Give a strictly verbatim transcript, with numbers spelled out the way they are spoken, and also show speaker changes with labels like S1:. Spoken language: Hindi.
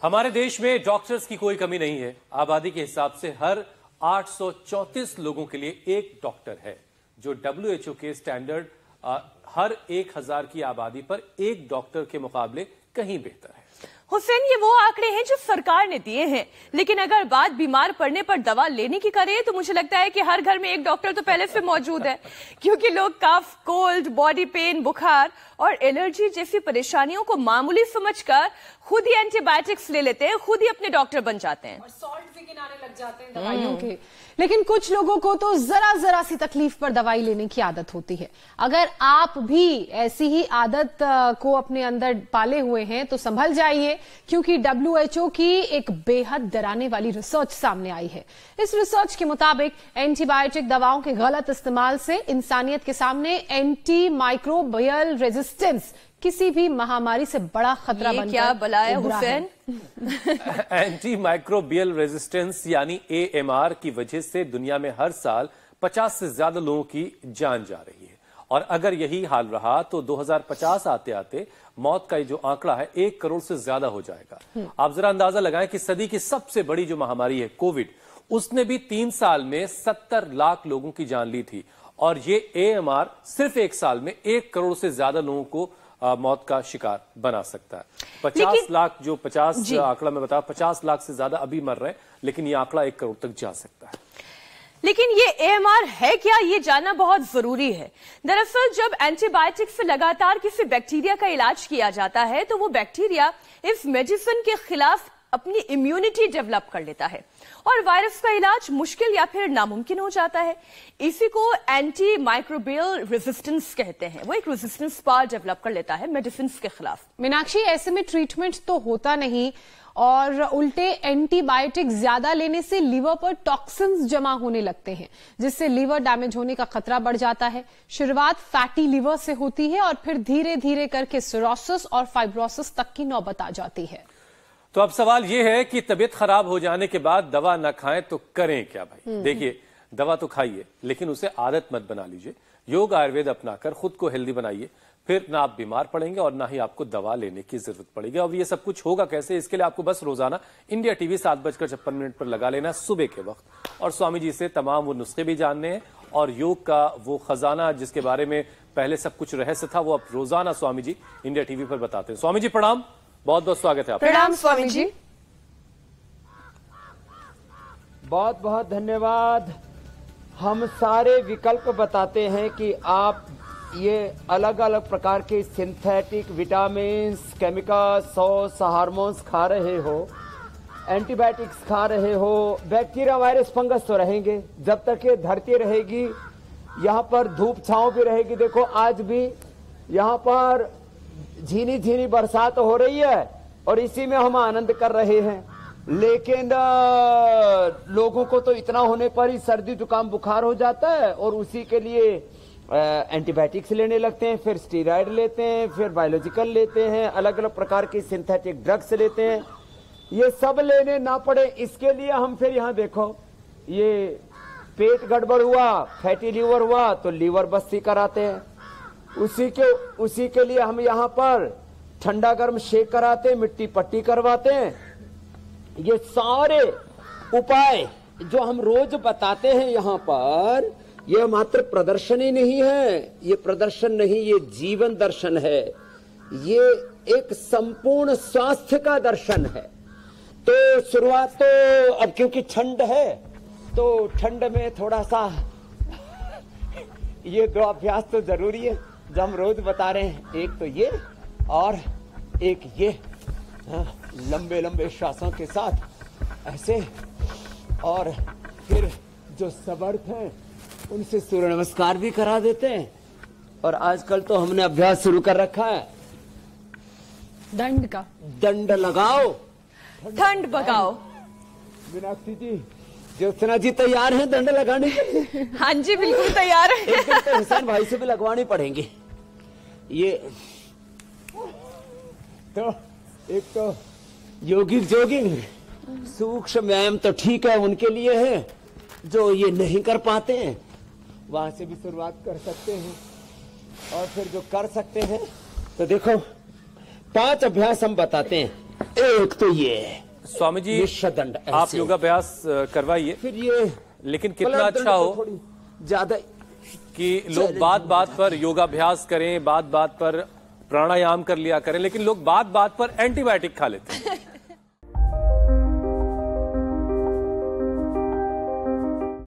S1: हमारे देश में डॉक्टर्स की कोई कमी नहीं है। आबादी के हिसाब से हर आठ सौ चौंतीस लोगों के लिए एक डॉक्टर है, जो डब्ल्यू एच ओ के स्टैंडर्ड हर एक हजार की आबादी पर एक डॉक्टर के मुकाबले कहीं बेहतर है।
S2: हुसैन, ये वो आंकड़े हैं जो सरकार ने दिए हैं, लेकिन अगर बात बीमार पड़ने पर दवा लेने की करें तो मुझे लगता है कि हर घर में एक डॉक्टर तो पहले से मौजूद है, क्योंकि लोग कफ, कोल्ड, बॉडी पेन, बुखार और एलर्जी जैसी परेशानियों को मामूली समझकर खुद ही एंटीबायोटिक्स ले लेते हैं, खुद ही अपने डॉक्टर बन जाते हैं और
S3: सॉल्ट भी किनारे लग जाते हैं दवाइयों के। लेकिन कुछ लोगों को तो जरा जरा सी तकलीफ पर दवाई लेने की आदत होती है। अगर आप भी ऐसी ही आदत को अपने अंदर पाले हुए हैं तो संभल जाइए, क्योंकि डब्ल्यू एच ओ की एक बेहद डराने वाली रिसर्च सामने आई है। इस रिसर्च के मुताबिक एंटीबायोटिक दवाओं के गलत इस्तेमाल से इंसानियत के सामने एंटी माइक्रोबियल रेजिस्टेंस किसी भी महामारी से बड़ा खतरा बनकर
S2: क्या बलाया हुसैन?
S1: एंटी माइक्रोबियल रेजिस्टेंस यानी ए एम आर की वजह से दुनिया में हर साल पचास से ज्यादा लोगों की जान जा रही है, और अगर यही हाल रहा तो दो हज़ार पचास आते आते मौत का जो आंकड़ा है एक करोड़ से ज्यादा हो जाएगा। आप जरा अंदाजा लगाएं कि सदी की सबसे बड़ी जो महामारी है कोविड, उसने भी तीन साल में सत्तर लाख लोगों की जान ली थी, और ये ए एम आर सिर्फ एक साल में एक करोड़ से ज्यादा लोगों को आ, मौत का शिकार बना सकता है। पचास लाख जो पचास आंकड़ा मैं बताया, पचास लाख से ज्यादा अभी मर रहे हैं, लेकिन ये आंकड़ा एक करोड़ तक जा सकता है।
S2: लेकिन ये ए एम आर है क्या, ये जानना बहुत जरूरी है। दरअसल जब एंटीबायोटिक से लगातार किसी बैक्टीरिया का इलाज किया जाता है तो वो बैक्टीरिया इस मेडिसिन के खिलाफ अपनी इम्यूनिटी डेवलप कर लेता है और वायरस का इलाज मुश्किल या फिर नामुमकिन हो जाता है। इसी को एंटी माइक्रोबियल रेजिस्टेंस कहते हैं। वो एक रेजिस्टेंस पावर डेवलप कर लेता है मेडिसिन के खिलाफ।
S3: मीनाक्षी, ऐसे में ट्रीटमेंट तो होता नहीं और उल्टे एंटीबायोटिक ज्यादा लेने से लीवर पर टॉक्सिन्स जमा होने लगते हैं, जिससे लीवर डैमेज होने का खतरा बढ़ जाता है। शुरुआत फैटी लीवर से होती है और फिर धीरे धीरे करके सिरोसिस और फाइब्रोसिस तक की नौबत आ जाती है।
S1: तो अब सवाल यह है कि तबीयत खराब हो जाने के बाद दवा न खाएं तो करें क्या भाई? देखिए, दवा तो खाइए, लेकिन उसे आदत मत बना लीजिए। योग आयुर्वेद अपनाकर खुद को हेल्दी बनाइए, फिर ना आप बीमार पड़ेंगे और ना ही आपको दवा लेने की जरूरत पड़ेगी। और ये सब कुछ होगा कैसे? इसके लिए आपको बस रोजाना इंडिया टीवी सात बजकर छप्पन मिनट पर लगा लेना सुबह के वक्त, और स्वामी जी से तमाम वो नुस्खे भी जानने हैं, और योग का वो खजाना जिसके बारे में पहले सब कुछ रहस्य था, वो अब रोजाना स्वामी जी इंडिया टीवी पर बताते हैं। स्वामी जी प्रणाम, बहुत बहुत स्वागत है आपका।
S2: प्रणाम स्वामी जी।
S4: बहुत बहुत धन्यवाद। हम सारे विकल्प बताते हैं कि आप ये अलग अलग प्रकार के synthetic vitamins, chemicals, sauce, hormones खा रहे हो, एंटीबायोटिक्स खा रहे हो, बैक्टीरिया, वायरस, फंगस तो रहेंगे जब तक ये धरती रहेगी। यहाँ पर धूप छांव भी रहेगी। देखो, आज भी यहाँ पर झीनी झीनी बरसात हो रही है और इसी में हम आनंद कर रहे हैं, लेकिन लोगों को तो इतना होने पर ही सर्दी जुकाम बुखार हो जाता है और उसी के लिए एंटीबायोटिक्स लेने लगते हैं, फिर स्टीरॉयड लेते हैं, फिर बायोलॉजिकल लेते हैं, अलग अलग प्रकार के सिंथेटिक ड्रग्स लेते हैं। ये सब लेने ना पड़े इसके लिए हम फिर यहाँ देखो, ये पेट गड़बड़ हुआ, फैटी लीवर हुआ तो लीवर बस्ती कराते हैं। उसी के उसी के लिए हम यहाँ पर ठंडा गर्म शेक कराते हैं, मिट्टी पट्टी करवाते हैं। ये सारे उपाय जो हम रोज बताते हैं यहाँ पर, ये मात्र प्रदर्शन ही नहीं है, ये प्रदर्शन नहीं, ये जीवन दर्शन है, ये एक संपूर्ण स्वास्थ्य का दर्शन है। तो शुरुआत तो अब क्योंकि ठंड है तो ठंड में थोड़ा सा ये दो अभ्यास तो जरूरी है जो हम रोज बता रहे हैं। एक तो ये और एक ये, लंबे लंबे श्वासों के साथ ऐसे, और फिर जो समर्थ हैं उनसे सूर्य नमस्कार भी करा देते हैं। और आजकल तो हमने अभ्यास शुरू कर रखा है
S3: दंड का।
S4: दंड लगाओ,
S2: ठंड भगाओ।
S4: मीनाक्षी जी, ज्योत्सना जी तैयार हैं दंड लगाने के लिए?
S2: हाँ जी, बिल्कुल तैयार है।
S4: एक दिन तो हुसैन भाई से भी लगवानी पड़ेंगे। ये तो एक तो योगिक जोगिंग सूक्ष्म व्यायाम तो ठीक है, उनके लिए है। जो ये नहीं कर पाते हैं वहां से भी शुरुआत कर सकते हैं, और फिर जो कर सकते हैं तो देखो पांच अभ्यास हम बताते हैं। एक तो ये
S1: स्वामी जी
S4: निशदंड
S1: आप योगाभ्यास करवाइए,
S4: फिर ये,
S1: लेकिन कितना अच्छा हो
S4: ज्यादा
S1: कि लोग बात बात पर योगाभ्यास करें, बात बात पर प्राणायाम कर लिया करें, लेकिन लोग बात बात पर एंटीबायोटिक खा लेते हैं।